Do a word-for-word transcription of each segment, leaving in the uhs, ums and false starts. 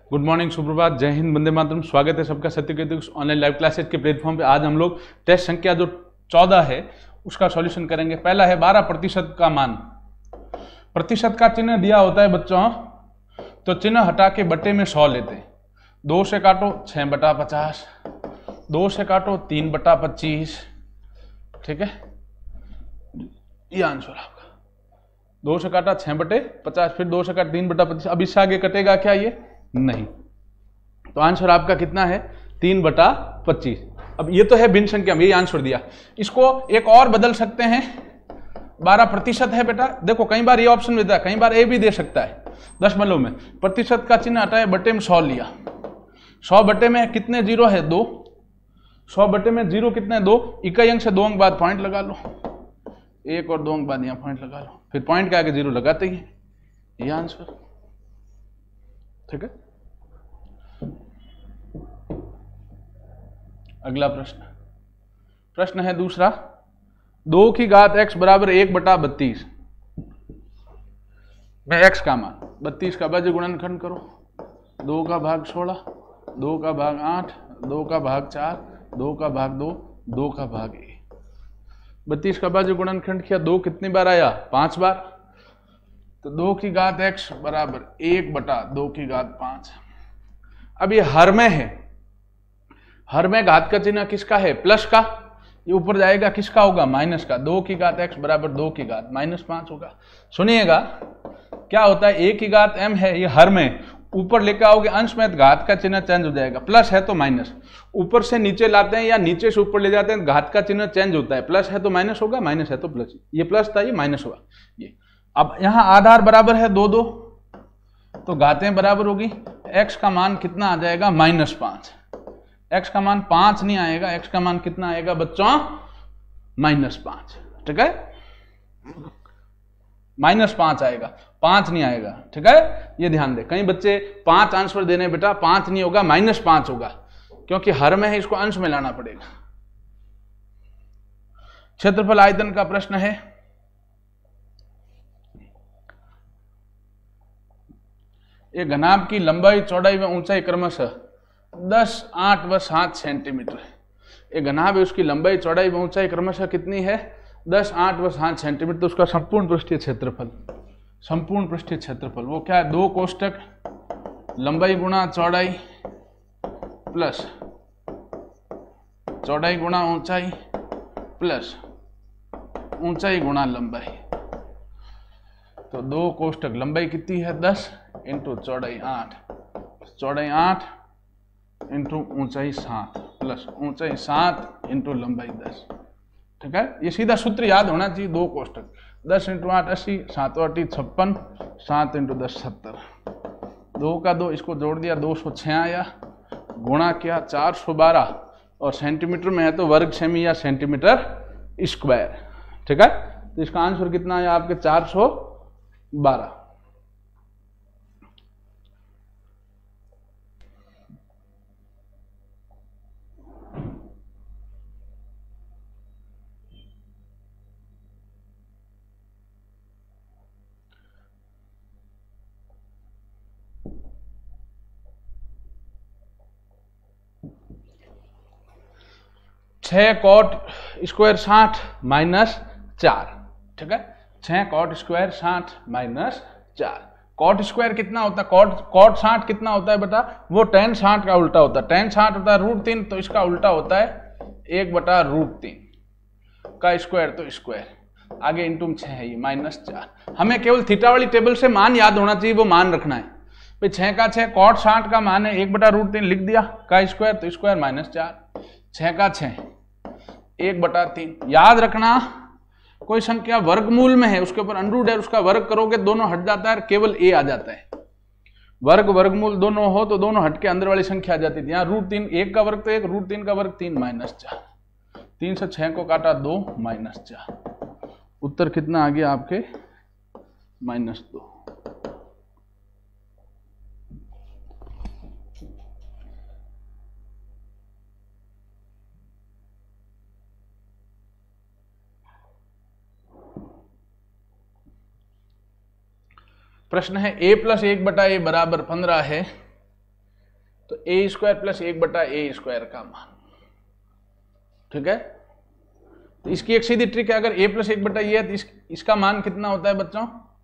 Good morning, सुप्रभात, जय हिंद, वंदे मातरम। स्वागत है सबका सत्यकेतु ऑनलाइन लाइव क्लासेज के प्लेटफॉर्म पे। आज हम लोग टेस्ट संख्या जो चौदह है उसका सॉल्यूशन करेंगे। पहला है बारह प्रतिशत का मान। प्रतिशत का चिन्ह दिया होता है बच्चों, तो चिन्ह हटा के बटे में सौ लेते हैं। दो से काटो छः बटा पचास, दो से काटो तीन बटा पच्चीस, ठीक है, ये आंसर आपका। दो से काटा छः बटे पचास, फिर दो से काटा तीन बटा पच्चीस। अब इससे आगे कटेगा क्या? ये नहीं, तो आंसर आपका कितना है? तीन बटा पच्चीस। अब ये तो है भिन्न संख्या में, ये आंसर दिया। इसको एक और बदल सकते हैं, बारह प्रतिशत है बेटा। देखो कई बार ये ऑप्शन देता है, कई बार ए भी दे सकता है। दशमलव में प्रतिशत का चिन्ह हटाए, बटे में सौ लिया। सौ बटे में कितने जीरो है? दो। सौ बटे में जीरो कितने? दो। इकाई अंक से दो अंक बाद पॉइंट लगा लो, एक और दो अंक बाद यहाँ पॉइंट लगा लो, फिर पॉइंट के आगे जीरो लगाते ही है, ये आंसर, ठीक है। अगला प्रश्न प्रश्न है दूसरा, दो की घात x बराबर एक बटा बत्तीस में x का मान, बत्तीस का बाज्य गुणनखंड करो। दो का भाग सोलह, दो का भाग आठ, दो का भाग चार, दो का भाग दो, दो का भाग एक। बत्तीस का बाज्य गुणनखंड किया, दो कितनी बार आया? पांच बार। तो दो की घात x बराबर एक बटा दो की घात पांच। अब ये हर में है, हर में घात का चिन्ह किसका है? प्लस का। ये ऊपर जाएगा, किसका होगा? माइनस का। दो की घात x बराबर दो की घात माइनस पांच होगा। सुनिएगा क्या होता है, एक की घात m है, ये हर में, ऊपर लेकर आओगे अंश में, घात का चिन्ह चेंज हो जाएगा। प्लस है तो माइनस, ऊपर से नीचे लाते हैं या नीचे से ऊपर ले जाते हैं, घात का चिन्ह चेंज होता है। प्लस है तो माइनस होगा, माइनस है तो प्लस। ये प्लस था, ये माइनस होगा। ये अब यहाँ आधार बराबर है दो दो, तो घातें बराबर होगी। x का मान कितना आ जाएगा? माइनस पांच। x का मान पांच नहीं आएगा, x का मान कितना आएगा बच्चों? माइनस पांच, ठीक है, माइनस पांच आएगा, पांच नहीं आएगा, ठीक है। ये ध्यान दे, कई बच्चे पांच आंसर देने, बेटा पांच नहीं होगा, माइनस पांच होगा, क्योंकि हर में है, इसको अंश में लाना पड़ेगा। क्षेत्रफल आयतन का प्रश्न है। एक घनाभ की लंबाई, चौड़ाई व ऊंचाई क्रमशः दस, आठ व सात सेंटीमीटर है। एक घनाभ है, उसकी लंबाई, चौड़ाई व ऊंचाई क्रमशः कितनी है? दस, आठ व सात सेंटीमीटर। तो उसका संपूर्ण पृष्ठीय क्षेत्रफल, संपूर्ण पृष्ठीय क्षेत्रफल वो क्या है? दो कोष्टक लंबाई गुणा चौड़ाई प्लस चौड़ाई गुणा ऊंचाई प्लस ऊंचाई गुणा लंबाई। तो दो कोष्टक, लंबाई कितनी है? दस इंटू चौड़ाई आठ, चौड़ाई आठ इंटू ऊंचाई सात प्लस ऊंचाई सात इंटू लंबाई दस, ठीक है। ये सीधा सूत्र याद होना चाहिए। दो कोष्टक, दस इंटू आठ अस्सी, सात आठी छप्पन, सात इंटू दस सत्तर, दो का दो, इसको जोड़ दिया, दो सौ छः आया, गुणा किया चार सौ बारह, और सेंटीमीटर में है तो वर्ग सेमी या सेंटीमीटर स्क्वायर, ठीक है। तो इसका आंसर कितना आया आपके? चार सौ बारह। छह कॉट स्क्वायर साठ माइनस चार, ठीक है। छह कॉट स्क्वायर साठ माइनस चार। कॉट स्क्वायर कितना होता है? कॉट कॉट साठ कितना होता है बेटा? वो टेन साठ का उल्टा होता है। टेन साठ होता है रूट तीन, तो इसका उल्टा होता है एक बटा रूट तीन का स्क्वायर, तो स्क्वायर आगे इंटू छह है, ये माइनस चार। हमें केवल थीटा वाली टेबल से मान याद होना चाहिए, वो मान रखना है भाई। छह का छह, कॉट साठ का मान है एक बटा रूट तीन, लिख दिया, का स्क्वायर तो स्क्वायर माइनस चार। छह का छह, एक बटा तीन। याद रखना, कोई संख्या वर्गमूल में है, उसके ऊपर अंडरूट है, उसका वर्ग करोगे दोनों हट जाता है, केवल ए आ जाता है। वर्ग वर्गमूल दोनों हो तो दोनों हट के अंदर वाली संख्या आ जाती थी। यहाँ रूट तीन, एक का वर्ग तो एक, रूट तीन का वर्ग तीन, माइनस चार। तीन से छह को काटा दो, माइनस चार। उत्तर कितना आ गया आपके? माइनस दो। प्रश्न है, ए प्लस एक बटा ए बराबर पंद्रह है, तो ए स्क्वायर प्लस एक बटा ए स्क्वायर का मान। ठीक है, तो इसकी एक सीधी ट्रिक है, अगर a प्लस एक बटा ये है तो इस, इसका मान कितना होता है बच्चों,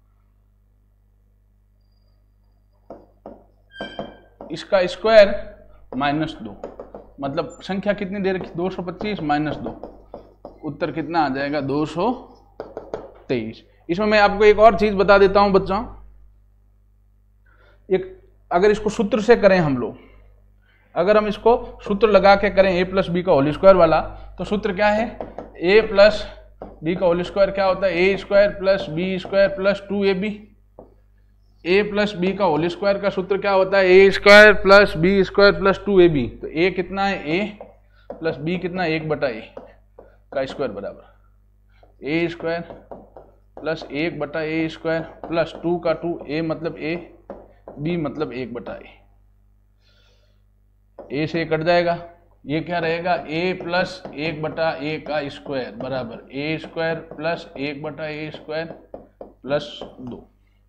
इसका स्क्वायर माइनस दो, मतलब संख्या कितनी दे रखी, दो सौ पच्चीस माइनस दो, उत्तर कितना आ जाएगा, दो सौ तेईस। इसमें मैं आपको एक और चीज बता देता हूं बच्चों, एक अगर इसको सूत्र से करें हम लोग, अगर हम इसको सूत्र लगा के करें ए प्लस बी का होल स्क्वायर वाला, तो सूत्र क्या है, ए प्लस बी का होल स्क्वायर क्या होता है, A square plus B square plus two A B. A plus B का होल स्क्वायर का सूत्र क्या होता है, A square plus B square plus two A B. तो ए कितना है, ए प्लस बी कितना, एक बटा ए का स्क्वायर बराबर ए स्क्वायर प्लस एक बटा ए स्क्वायर प्लस टू का टू, ए मतलब ए, बी मतलब एक बटा ए, ए से कट जाएगा, ये क्या रहेगा, ए प्लस एक बटा ए का स्क्वायर बराबर ए स्क्वायर प्लस एक बटा ए स्क्वायर प्लस दो।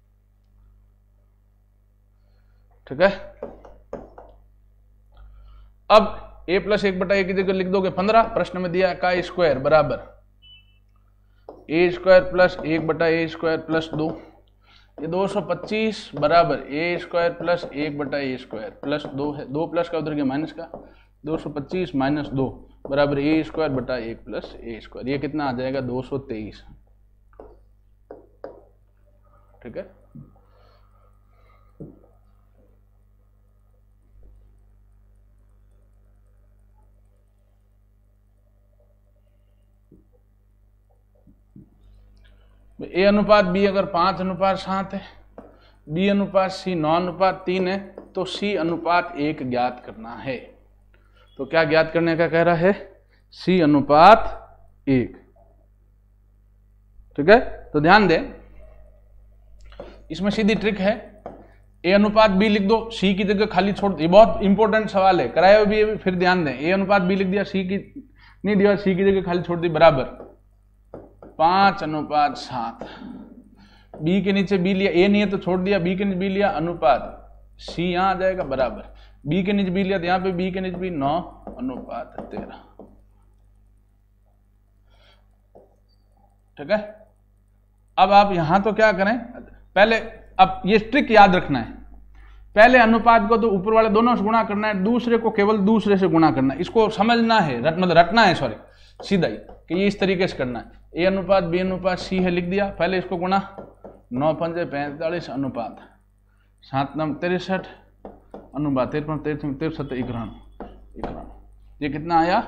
ठीक है, अब a प्लस एक बटा ए की जगह लिख दोगे पंद्रह, प्रश्न में दिया का स्क्वायर बराबर ए स्क्वायर प्लस एक बटा ए स्क्वायर प्लस दो, ये दो सौ पच्चीस बराबर ए स्क्वायर प्लस एक बटा ए स्क्वायर प्लस दो है, दो प्लस का उधर गया माइनस का, दो सौ पच्चीस माइनस दो बराबर ए स्क्वायर बटा एक प्लस ए स्क्वायर, ये कितना आ जाएगा, दो सौ तेईस। ठीक है, ए अनुपात बी अगर पांच अनुपात सात है, बी अनुपात सी नौ अनुपात तीन है, तो सी अनुपात एक ज्ञात करना है। तो क्या ज्ञात करने का कह रहा है, सी अनुपात एक। ठीक है, तो ध्यान दें, इसमें सीधी ट्रिक है, ए अनुपात बी लिख दो, सी की जगह खाली छोड़ दो, ये बहुत इंपॉर्टेंट सवाल है, कराया भी है, फिर ध्यान दें, ए अनुपात बी लिख दिया, सी की नहीं दिया, सी की जगह खाली छोड़ दी, बराबर पांच अनुपात सात, बी के नीचे बी लिया, ए नहीं है तो छोड़ दिया, बी के नीचे बी लिया, अनुपात सी यहां आ जाएगा बराबर, बी के नीचे बी लिया तो यहां पे बी के नीचे बी, नौ अनुपात तेरह। ठीक है, अब आप यहां तो क्या करें, पहले अब ये ट्रिक याद रखना है, पहले अनुपात को तो ऊपर वाले दोनों से गुणा करना है, दूसरे को केवल दूसरे से गुणा करना है, इसको समझना है, रट मतलब रटना है, सॉरी सीधा ही, कि ये इस तरीके से करना है, ए अनुपात बी अनुपात सी है लिख दिया, पहले इसको गुणा, नौ पंजे पैंतालीस अनुपात सात नम तिरसठ अनुपात तिरपन तिरसठ इक्यानवे इक्यानवे, ये कितना आया,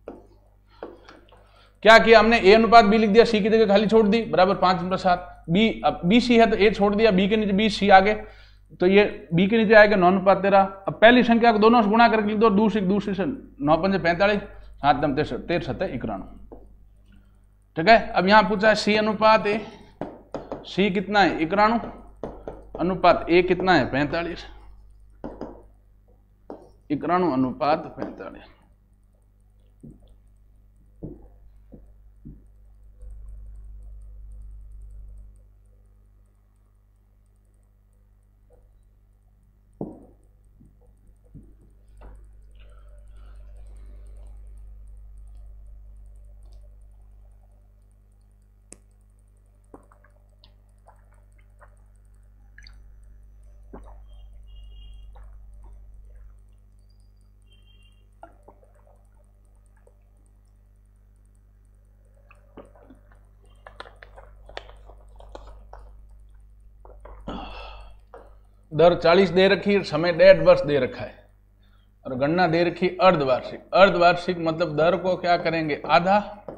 क्या किया हमने, ए अनुपात बी लिख दिया, सी की जगह खाली छोड़ दी, बराबर पांच अनुपात सात, बी अब बी सी है तो ए छोड़ दिया, बी के नीचे बी सी आगे, तो ये बी के नीचे आएगा नौ अनुपात तेरह। अब पहली संख्या को दोनों से गुणा करके लिख दो, दूसरी दूसरी से, नौ पंजे पैंतालीस सात नम तिरसठ तिरसठ इक्यानवे। ठीक है, अब यहां पूछा है सी अनुपात ए, सी कितना है इक्यानवे, अनुपात ए कितना है पैंतालीस, इक्यानवे अनुपात पैंतालीस। दर चालीस दे रखी, समय डेढ़ वर्ष दे रखा है, और गणना दे रखी अर्धवार्षिक। अर्धवार्षिक मतलब दर को क्या करेंगे, आधा,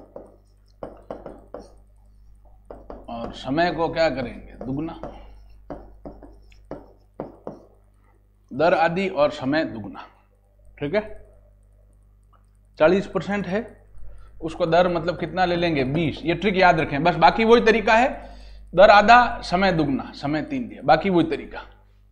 और समय को क्या करेंगे, दुगना। दर आधी और समय दुगना। ठीक है, चालीस परसेंट है, उसको दर मतलब कितना ले लेंगे, बीस। ये ट्रिक याद रखें, बस बाकी वही तरीका है, दर आधा समय दुगना, समय तीन दिया, बाकी वही तरीका।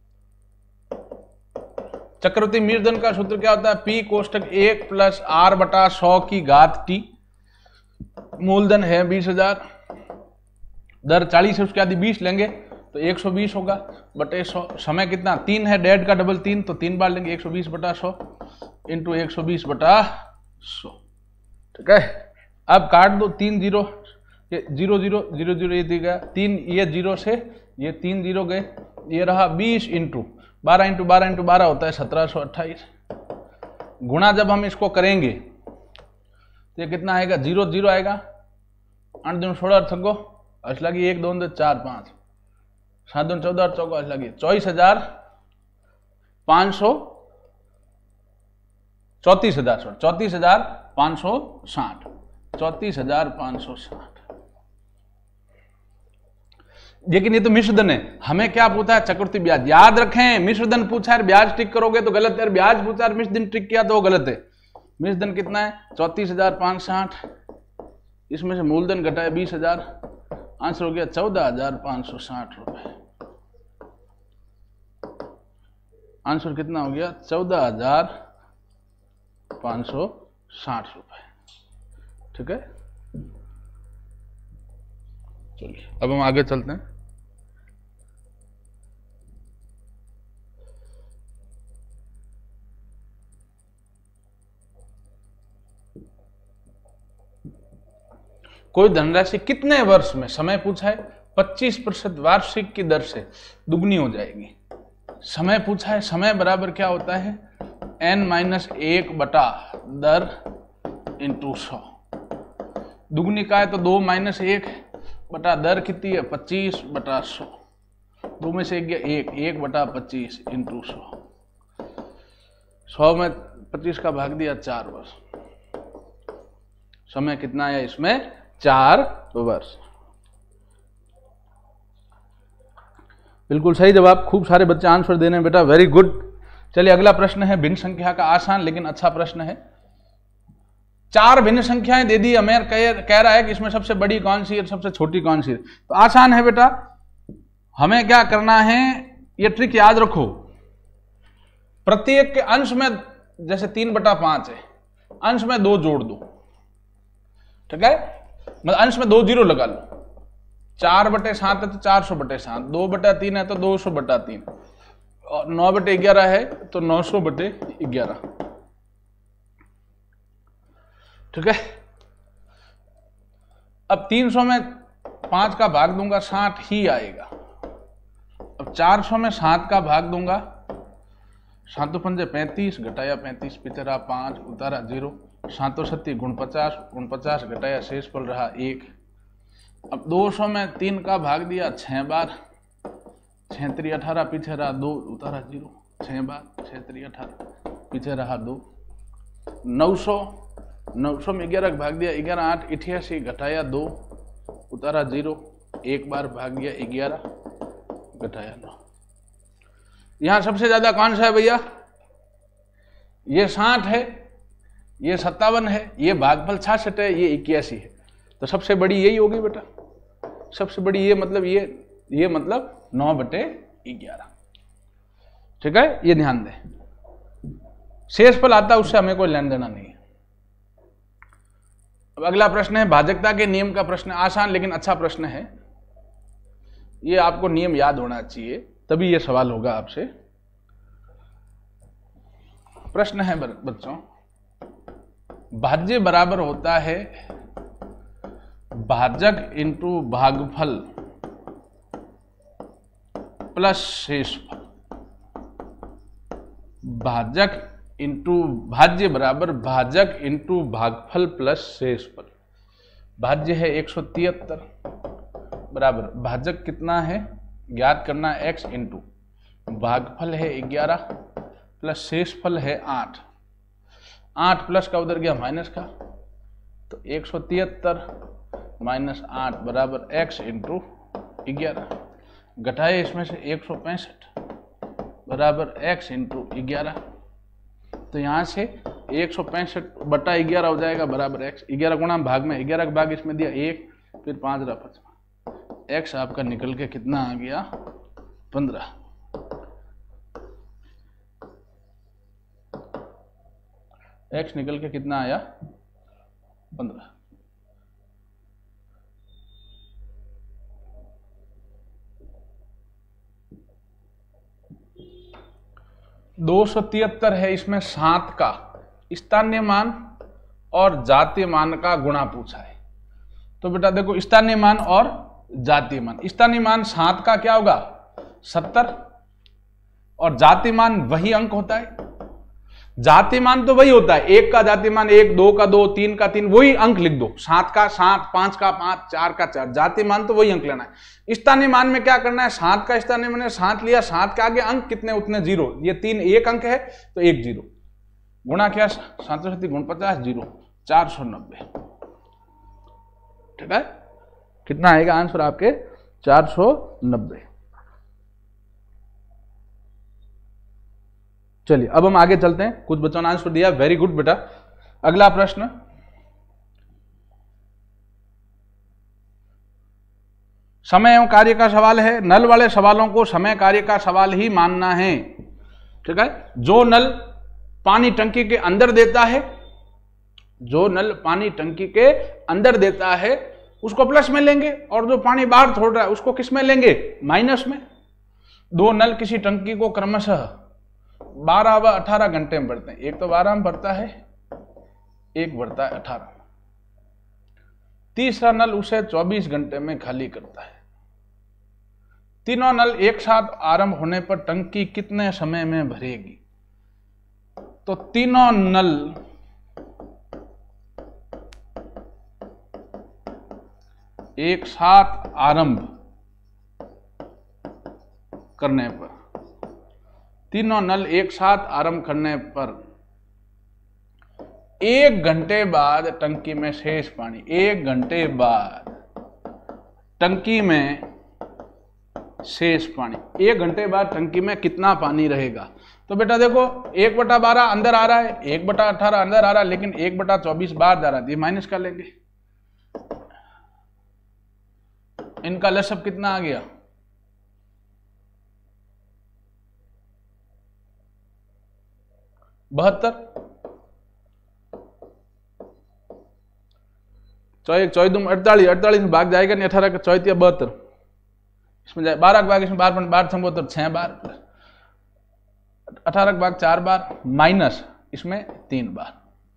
चक्रवर्ती मीरधन का सूत्र क्या होता है, पी कोष्टक एक प्लस आर बटा सौ की घात टी, मूलधन है बीस हजार, दर चालीस है, उसके आदि बीस लेंगे, तो एक सौ बीस होगा बटे सौ। समय कितना तीन है, डेढ़ का डबल तीन, तो तीन बार लेंगे एक सौ बीस बटा सौ इंटू एक सौ बीस बटा सौ। ठीक है, अब काट दो, तीन जीरो, ये जीरो जीरो जीरो जीरो ये दिया तीन, ये जीरो से ये तीन जीरो गए, ये रहा बीस इंटू बारह इंटू बारह इंटू बारह होता है सत्रह सौ अट्ठाईस। गुणा जब हम इसको करेंगे तो ये कितना आएगा, जीरो जीरो आएगा, आठ दून सोलह अठ छको अस लगी, एक दो दो चार पाँच, सात दून चौदह अठ चौको अस लगी, चौबीस हजार पाँच सौ चौतीस हजार सौ चौतीस हजार पाँच सौ साठ चौतीस हजार पाँच सौ साठ। लेकिन ये तो मिश्रधन है, हमें क्या पूछा है, चक्रवृद्धि ब्याज। याद रखें, मिश्रधन पूछा है ब्याज टिक करोगे तो गलत है, ब्याज पूछा है मिश्रधन टिक किया तो वो गलत है। मिश्रधन कितना है, चौतीस हजार पाँच सौ साठ, इसमें से मूलधन घटा है बीस हजार, आंसर हो गया चौदह हजार पाँच सौ साठ रुपए। आंसर कितना हो गया, चौदह हजार पाँच सौ साठ रुपए। ठीक है, चलिए अब हम आगे चलते हैं। कोई धनराशि कितने वर्ष में, समय पूछा है, पच्चीस प्रतिशत वार्षिक की दर से दुगनी हो जाएगी। समय पूछा है, समय बराबर क्या होता है, एन माइनस एक बटा दर इंटू सौ। दुगनी का है तो दो माइनस एक बटा दर कितनी है, पच्चीस बटा सौ। दो में से एक गया एक, एक बटा पच्चीस इंटू सौ। सौ में पच्चीस का भाग दिया चार वर्ष। समय कितना आया इसमें, चार वर्ष। बिल्कुल सही जवाब, खूब सारे बच्चे आंसर देने हैं बेटा, वेरी गुड। चलिए अगला प्रश्न है भिन्न संख्या का, आसान लेकिन अच्छा प्रश्न है। चार भिन्न संख्याएं दे दी, अमेर कह, कह रहा है कि इसमें सबसे बड़ी कौन सी है, सबसे छोटी कौन सी है। तो आसान है बेटा, हमें क्या करना है, ये ट्रिक याद रखो। प्रत्येक के अंश में, जैसे तीन बटा पांच है, अंश में दो जोड़ दो। ठीक है, मतलब अंश में दो जीरो लगा लो। चार बटे सात है तो चार सौ बटे सात, दो बटा तीन है तो दो सौ बटा तीन, और नौ बटे ग्यारह है तो नौ सौ बटे ग्यारह। ठीक है, अब तीन सौ में पांच का भाग दूंगा साठ ही आएगा। अब चार सौ में सात का भाग दूंगा, सातों पंजे पैंतीस, घटाया पैंतीस, पिछड़ा पांच, उतारा जीरो, सातों सत्ती गुण पचास, गुण पचास घटाया शेष फल रहा एक। अब दो सौ में तीन का भाग दिया छह बार, छत्री अठारह, पीछे रहा दो, उतारा जीरो, छह बार, छत्री अठारह, पीछे रहा दो। नौ सौ नौ सौ में ग्यारह भाग दिया, ग्यारह आठ अठासी, घटाया दो, उतारा जीरो, एक बार भाग गया ग्यारह, घटाया नौ। यहां सबसे ज्यादा कौन सा है भैया, ये साठ है, ये सत्तावन है, ये भागफल छियासठ है, ये इक्यासी है। तो सबसे बड़ी यही होगी बेटा, सबसे बड़ी ये मतलब ये ये मतलब नौ बटे ग्यारह। ठीक है, ये ध्यान दें। शेष फल आता है उससे हमें कोई लेन देना नहीं है। अब अगला प्रश्न है भाजकता के नियम का प्रश्न, आसान लेकिन अच्छा प्रश्न है। ये आपको नियम याद होना चाहिए, तभी ये सवाल होगा आपसे। प्रश्न है बच्चों, भाज्य बराबर होता है भाजक इंटू भागफल प्लस शेषफल। भाजक इंटू भाज्य बराबर भाजक इंटू भागफल प्लस शेषफल। भाज्य है एक सौ तिहत्तर, बराबर भाजक कितना है ज्ञात करना है x इंटू भागफल है ग्यारह प्लस शेषफल है आठ। आठ प्लस का उधर गया माइनस का, तो एक सौ तिहत्तर माइनस आठ बराबर x इंटू ग्यारह। घटाए इसमें से एक सौ पैंसठ बराबर x इंटू ग्यारह। तो यहाँ से एक सौ पैंसठ बटा ग्यारह हो जाएगा बराबर x। ग्यारह गुणा भाग में ग्यारह का भाग इसमें दिया एक, फिर पाँच रहा पचपन, x आपका निकल के कितना आ गया पंद्रह। x निकल के कितना आया पंद्रह। दो सौ तिहत्तर है, इसमें सात का स्थानीय मान और जातीय मान का गुणा पूछा है। तो बेटा देखो स्थानीय मान और जातीय मान, स्थानीय मान सात का क्या होगा सत्तर, और जातीय मान वही अंक होता है। जातीय मान तो वही होता है, एक का जातीय मान एक, दो का दो, तीन का तीन, वही अंक लिख दो, सात का सात, पांच का पांच, चार का चार, जातीय मान तो वही अंक लेना है। स्थानीय मान में क्या करना है, सात का स्थानीय मान सात लिया, सात के आगे अंक कितने उतने जीरो, ये तीन एक अंक है तो एक जीरो, गुणा किया सात सौ गुण पचास जीरो, चार सौ नब्बे। ठीक है, कितना आएगा आंसर आपके चार सौ नब्बे। चलिए अब हम आगे चलते हैं, कुछ बच्चों ने आंसर दिया, वेरी गुड बेटा। अगला प्रश्न, समय एवं कार्य का सवाल है। नल वाले सवालों को समय कार्य का सवाल ही मानना है। ठीक है, जो नल पानी टंकी के अंदर देता है, जो नल पानी टंकी के अंदर देता है उसको प्लस में लेंगे, और जो पानी बाहर छोड़ रहा है उसको किस में लेंगे, माइनस में। दो नल किसी टंकी को क्रमशः बारह व अठारह घंटे में भरते हैं, एक तो बारह में भरता है, एक भरता है अठारह। तीसरा नल उसे चौबीस घंटे में खाली करता है। तीनों नल एक साथ आरंभ होने पर टंकी कितने समय में भरेगी। तो तीनों नल एक साथ आरंभ करने पर, तीनों नल एक साथ आरंभ करने पर एक घंटे बाद टंकी में शेष पानी, एक घंटे बाद टंकी में शेष पानी, एक घंटे बाद टंकी में कितना पानी रहेगा। तो बेटा देखो एक बटा बारह अंदर आ रहा है, एक बटा अठारह अंदर आ रहा है, लेकिन एक बटा चौबीस बाहर जा रहा है, ये माइनस कर लेंगे। इनका लसअप कितना आ गया, बहत्तर। चौक चौदह दुम अड़तालीस, अड़तालीस में भाग जाएगा नहीं, अठारह का चौतिया बहत्तर, इसमें जाए बारह का भाग, इसमें बार बार छबहत्तर, छह बार, अठारह का भाग चार बार, माइनस इसमें तीन बार,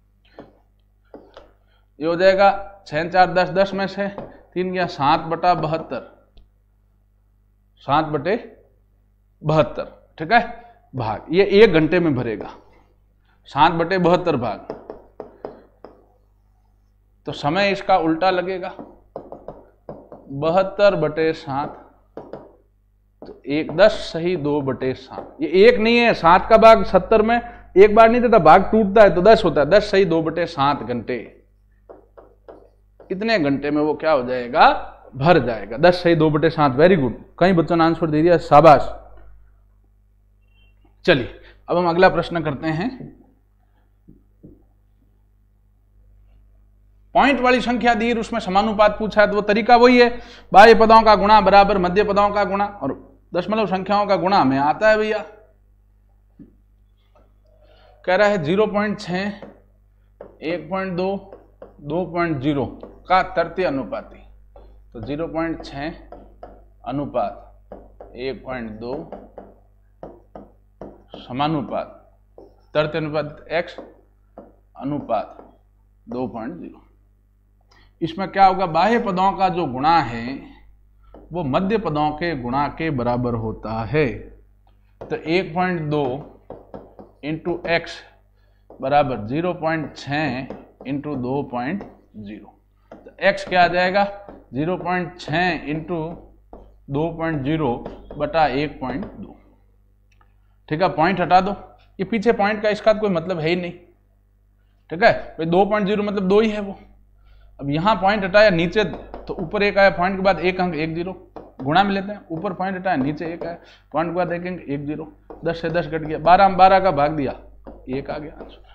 ये हो जाएगा छह चार दस, दस में से तीन गया सात बटा बहत्तर, सात बटे बहत्तर। ठीक है, भाग ये एक घंटे में भरेगा, सात बटे बहत्तर भाग, तो समय इसका उल्टा लगेगा, बहत्तर बटे सात, तो एक दस सही दो बटे सात, ये एक नहीं है, सात का भाग सत्तर में एक बार नहीं देता, भाग टूटता है तो दस होता है, दस सही दो बटे सात घंटे, इतने घंटे में वो क्या हो जाएगा, भर जाएगा, दस सही दो बटे सात। वेरी गुड, कई बच्चों ने आंसर दे दिया, शाबाश। चलिए अब हम अगला प्रश्न करते हैं। पॉइंट वाली संख्या दी, उसमें समानुपात पूछा है, तो वो तरीका वही है, बाह्य पदों का गुणा बराबर मध्य पदों का गुणा, और दशमलव संख्याओं का गुणा हमें आता है भैया। कह रहा है जीरो पॉइंट छह, एक पॉइंट दो, दो पॉइंट जीरो का तृतीय अनुपाती, तो जीरो पॉइंट छह अनुपात एक पॉइंट दो समानुपात तृतीय अनुपात एक्स अनुपात दो पॉइंट जीरो। इसमें क्या होगा, बाह्य पदों का जो गुणा है वो मध्य पदों के गुणा के बराबर होता है। तो एक पॉइंट दो इंटू एक्स बराबर जीरो पॉइंट छः इंटू दो पॉइंट जीरो, तो एक्स क्या आ जाएगा, जीरो पॉइंट छः इंटू दो पॉइंट जीरो बटा एक पॉइंट दो। ठीक है, पॉइंट हटा दो, ये पीछे पॉइंट का इसका कोई मतलब है ही नहीं। ठीक है भाई, दो पॉइंट जीरो मतलब दो ही है वो। अब यहाँ पॉइंट हटाया नीचे, तो ऊपर एक आया, पॉइंट के बाद एक अंक एक जीरो, गुणा में लेते हैं, ऊपर पॉइंट हटाया नीचे एक आया, पॉइंट के बाद एक अंक एक जीरो, दस से दस कट गया, बारह में बारह का भाग दिया, एक आ गया आंसर।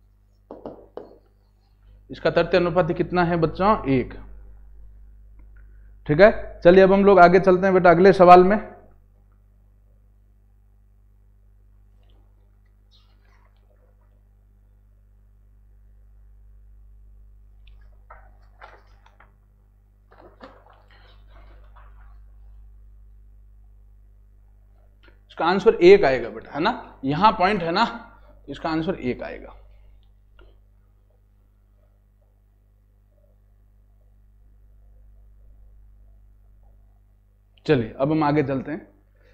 इसका तृतीय अनुपात कितना है बच्चों, एक। ठीक है, चलिए अब हम लोग आगे चलते हैं बेटा अगले सवाल में। इसका आंसर एक आएगा बेटा, है ना, यहां पॉइंट है ना, इसका आंसर एक आएगा। चलिए अब हम आगे चलते हैं।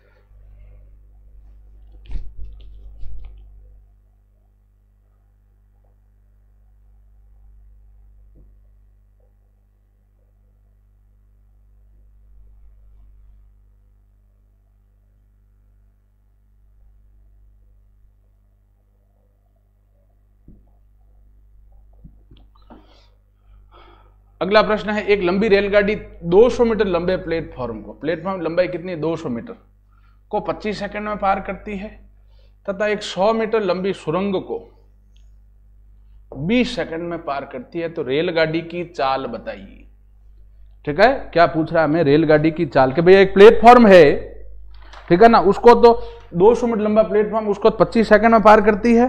अगला प्रश्न है, एक लंबी रेलगाड़ी दो सौ मीटर लंबे प्लेटफॉर्म को, प्लेटफॉर्म लंबाई कितनी है, दो सौ मीटर को पच्चीस सेकंड में पार करती है तथा एक सौ मीटर लंबी सुरंग को बीस सेकंड में पार करती है, तो रेलगाड़ी की चाल बताइए। ठीक है, क्या पूछ रहा है हमें, रेलगाड़ी की चाल, के भैया एक प्लेटफॉर्म है, ठीक है ना, उसको तो दो सौ मीटर लंबा प्लेटफॉर्म उसको पच्चीस सेकंड में पार करती है,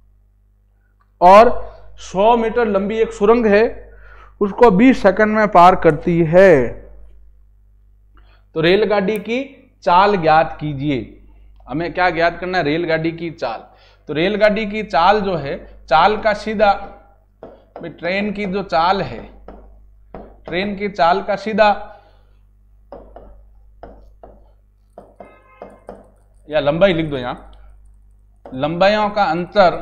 और सौ मीटर लंबी एक सुरंग है उसको बीस सेकंड में पार करती है, तो रेलगाड़ी की चाल ज्ञात कीजिए। हमें क्या ज्ञात करना है, रेलगाड़ी की चाल। तो रेलगाड़ी की चाल जो है, चाल का सीधा, ट्रेन की जो चाल है, ट्रेन की चाल का सीधा या लंबाई लिख दो यहां, लंबाइयों का अंतर,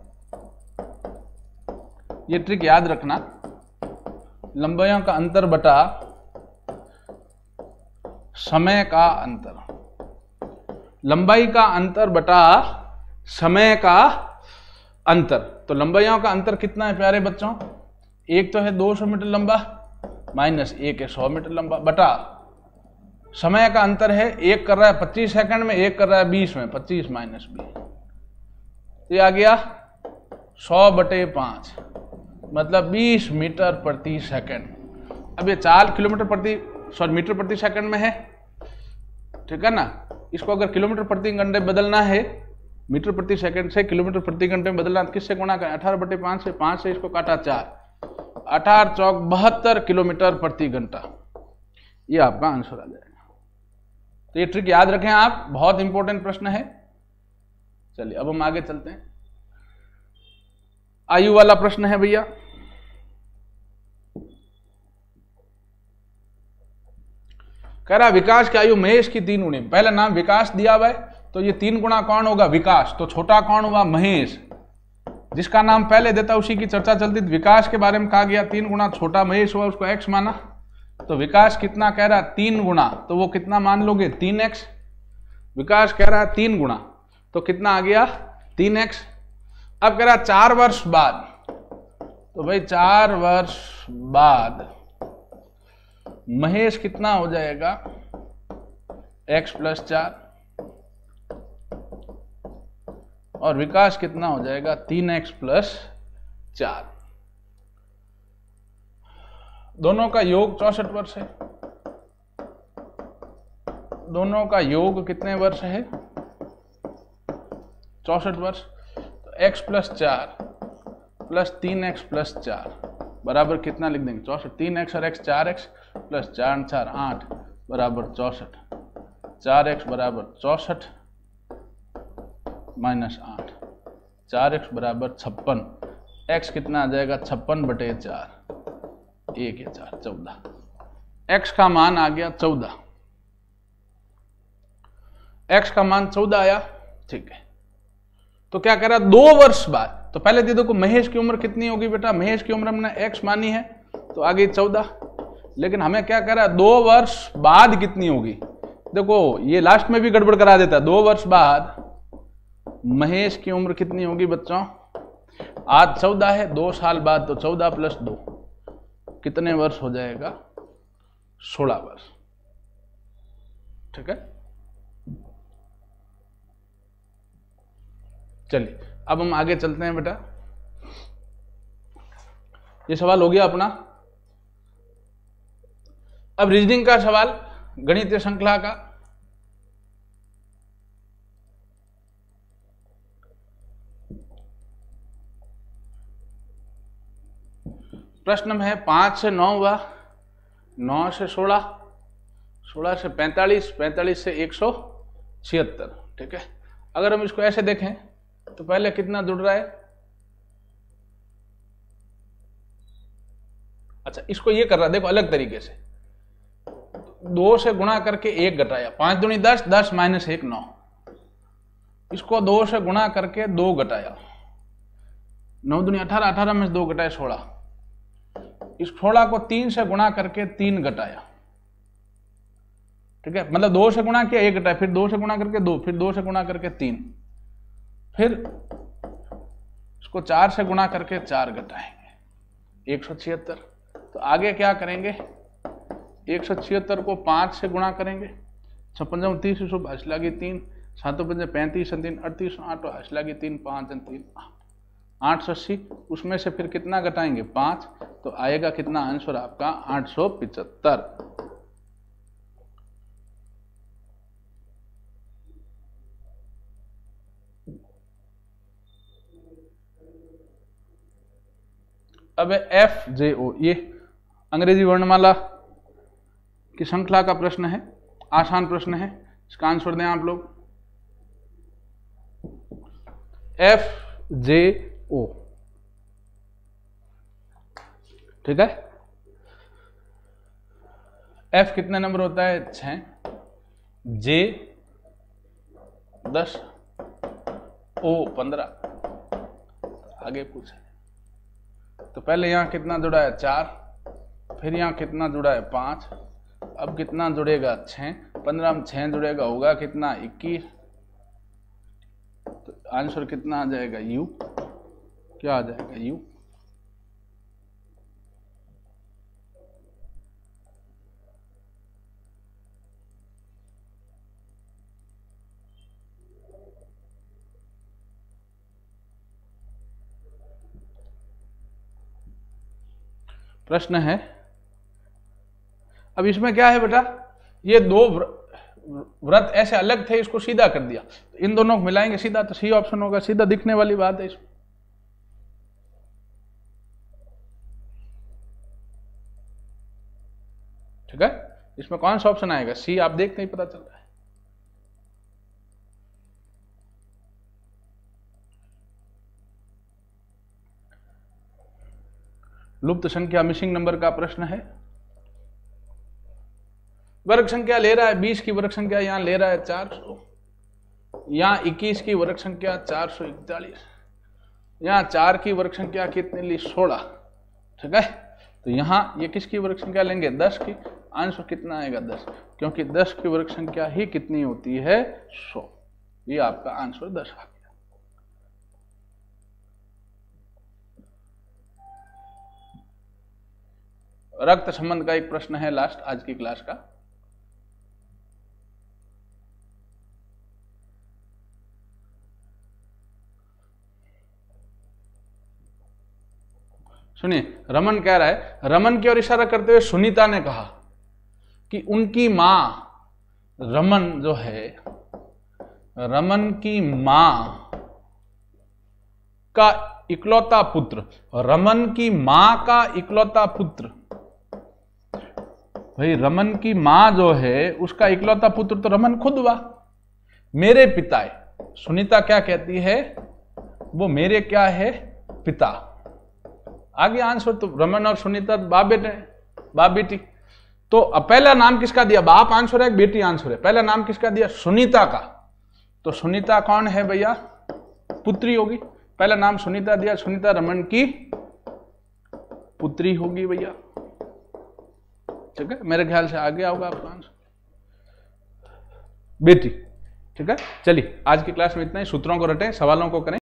ये ट्रिक याद रखना, लंबाइयों का अंतर बटा समय का अंतर, लंबाई का अंतर बटा समय का अंतर। तो लंबाइयों का अंतर कितना है प्यारे बच्चों, एक तो है दो सौ मीटर लंबा माइनस एक है सौ मीटर लंबा, बटा समय का अंतर है, एक कर रहा है पच्चीस सेकंड में, एक कर रहा है बीस में, पच्चीस माइनस बीस, तो ये आ गया सौ बटे पांच, मतलब बीस मीटर प्रति सेकंड। अब ये चार किलोमीटर प्रति सॉरी मीटर प्रति सेकंड में है, ठीक है ना, इसको अगर किलोमीटर प्रति घंटे बदलना है, मीटर प्रति सेकंड से किलोमीटर प्रति घंटे में बदलना, तो किससे गुणा करें, अठारह बटे पांच से, पांच से इसको काटा चार, अठारह चौक बहत्तर किलोमीटर प्रति घंटा, ये आपका आंसर आ जाएगा। तो ये ट्रिक याद रखें आप, बहुत इंपॉर्टेंट प्रश्न है। चलिए अब हम आगे चलते हैं। आयु वाला प्रश्न है भैया, कह रहा विकास की आयु महेश की तीन गुणी, पहला नाम विकास दिया हुआ है, तो ये तीन गुणा कौन होगा, विकास, तो छोटा कौन हुआ, महेश, जिसका नाम पहले देता उसी की चर्चा चलती थी। विकास के बारे में कहा गया तीन गुणा छोटा महेश हुआ, उसको एक्स माना, तो विकास कितना कह रहा है, तीन गुणा, तो वो कितना मान लोगे, तीन एक्स। विकास कह रहा है तीन गुणा, तो कितना आ गया, तीन एक्स। अब कह रहा चार वर्ष बाद, तो भाई चार वर्ष बाद महेश कितना हो जाएगा, एक्स प्लस चार, और विकास कितना हो जाएगा, तीन एक्स प्लस चार। दोनों का योग चौसठ वर्ष है, दोनों का योग कितने वर्ष है, चौसठ वर्ष। तो एक्स प्लस चार प्लस तीन एक्स प्लस चार बराबर कितना लिख देंगे, चौसठ। तीन एक्स और एक्स चार एक्स प्लस चार चार आठ बराबर चौसठ, चार एक्स बराबर चौसठ माइनस आठ, चार एक्स बराबर छप्पन, एक्स कितना आ जाएगा, छप्पन बटे चार, एक या चार, चौदह। एक्स का मान आ गया चौदह, एक्स का मान चौदह आया, ठीक है। तो क्या कह रहा है, दो वर्ष बाद, तो पहले दे देखो महेश की उम्र कितनी होगी बेटा, महेश की उम्र हमने एक्स मानी है, तो आ गई चौदह, लेकिन हमें क्या कह रहा है, दो वर्ष बाद कितनी होगी। देखो ये लास्ट में भी गड़बड़ करा देता है, दो वर्ष बाद महेश की उम्र कितनी होगी बच्चों, आज चौदह है, दो साल बाद तो चौदह प्लस दो कितने वर्ष हो जाएगा, सोलह वर्ष, ठीक है। चलिए अब हम आगे चलते हैं बेटा, ये सवाल हो गया अपना। अब रीजनिंग का सवाल, गणितीय श्रृंखला का। प्रश्न में है पांच से नौ हुआ, नौ से सोलह, सोलह से पैंतालीस, पैंतालीस से एक सौ छिहत्तर, ठीक है। अगर हम इसको ऐसे देखें तो पहले कितना जुड़ रहा है, अच्छा इसको ये कर रहा है, देखो अलग तरीके से, दो से गुणा करके एक घटाया, पांच दूनी दस, दस माइनस एक नौ, इसको दो से गुणा करके दो घटाया, नौ दूनी अठारह, अठारह में से दो घटाए सोलह, इस सोलह को तीन से गुणा करके तीन घटाया, ठीक है, मतलब दो से गुणा किया एक घटाया, फिर दो से गुणा करके दो, फिर दो से गुणा करके तीन, फिर इसको चार से गुणा करके चार घटाएंगे, एक सौ छिहत्तर। तो आगे क्या करेंगे, एक सौ छिहत्तर को पांच से गुणा करेंगे, छप्पन तीस हंस लगी तीन, सातों पंजे पैंतीस तीन अड़तीस, आठ हंस लगी तीन, पांच तीन आठ सौ अस्सी, उसमें से फिर कितना घटाएंगे पांच, तो आएगा कितना आंसर आपका आठ सौ पिचहत्तर। अब एफ जे ओ, ये अंग्रेजी वर्णमाला की श्रृंखला का प्रश्न है, आसान प्रश्न है, इसका आंसर दें आप लोग। एफ जे ओ, ठीक है। एफ कितने नंबर होता है, छह, जे दस, ओ पंद्रह। आगे पूछे तो पहले यहां कितना जुड़ा है चार, फिर यहां कितना जुड़ा है पांच, अब कितना जुड़ेगा छह, पंद्रह में छह जुड़ेगा होगा कितना इक्कीस, तो आंसर कितना आ जाएगा यू, क्या आ जाएगा यू। प्रश्न है, अब इसमें क्या है बेटा, ये दो व्रत ऐसे अलग थे, इसको सीधा कर दिया, तो इन दोनों को मिलाएंगे सीधा, तो सी ऑप्शन होगा, सीधा दिखने वाली बात है इसमें। ठीक है, इसमें कौन सा ऑप्शन आएगा, सी, आप देखते ही पता चल रहा है। लुप्त संख्या मिसिंग नंबर का प्रश्न है। वर्ग संख्या ले रहा है बीस की वर्ग संख्या यहां ले रहा है चार सौ, यहां इक्कीस की वर्ग संख्या चार सौ इकतालीस, यहां चार की वर्ग संख्या कितनी ली सोलह, ठीक है। तो यहां ये किसकी वर्ग संख्या लेंगे, दस की, आंसर कितना आएगा दस, क्योंकि दस की वर्ग संख्या ही कितनी होती है सौ, ये आपका आंसर दस आ गया। रक्त संबंध का एक प्रश्न है लास्ट आज की क्लास का। सुनिए, रमन कह रहा है, रमन की ओर इशारा करते हुए सुनीता ने कहा कि उनकी मां, रमन जो है, रमन की मां का इकलौता पुत्र, रमन की मां का इकलौता पुत्र, भाई रमन की मां जो है उसका इकलौता पुत्र तो रमन खुद हुआ, मेरे पिता है। सुनीता क्या कहती है, वो मेरे क्या है, पिता। आगे आंसर तो रमन और सुनीता बाप बेटे, बाप बेटी। तो अब पहला नाम किसका दिया, बाप आंसर है, बेटी आंसर है, पहला नाम किसका दिया, सुनीता का। तो सुनीता कौन है भैया, पुत्री होगी, पहला नाम सुनीता दिया, सुनीता रमन की पुत्री होगी भैया, ठीक है। मेरे ख्याल से आगे होगा आपका आंसर बेटी, ठीक है। चलिए आज की क्लास में इतना ही, सूत्रों को रटें, सवालों को करें।